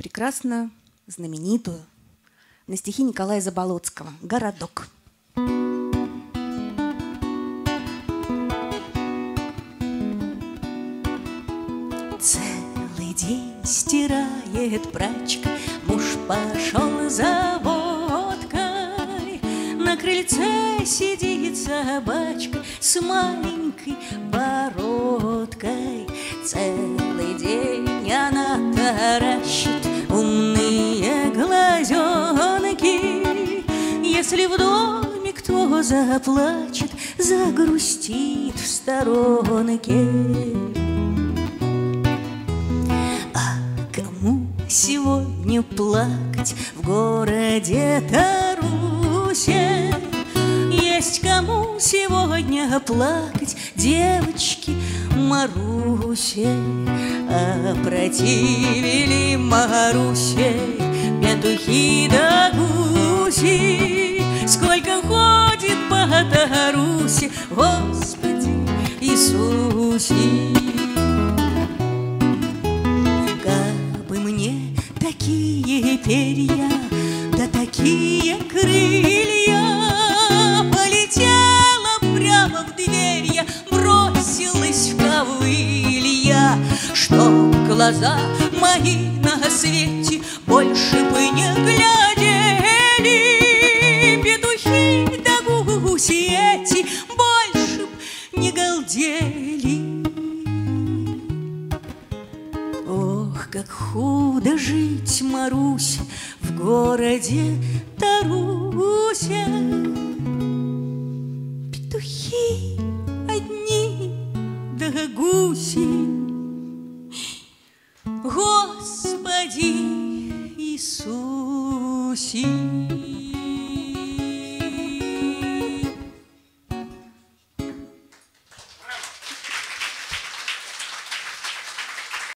прекрасную, знаменитую, на стихи Николая Заболоцкого «Городок». Целый день стирает прачка, муж пошел за водкой. На крыльце сидит собачка с маленькой бородкой. Целый день она таращит умные глазенки. Если в доме кто заплачет, загрустит в сторонке. А кому сегодня плакать в городе Тарусе? Есть кому сегодня плакать девочки Марусе. Опротивили Марусе петухи да гуси. Сколько ходит по Тарусе, Господи Иисусе. Кабы мне такие перья, да такие крылья, полетела прямо в дверь я, бросилась в ковылья, чтоб глаза мои на свете больше бы не глядели, петухи да гуси эти больше б не галдели. Ох, как худо жить, Маруся, в городе Тарусе. Петухи одни да гуси, Господи Иисусе.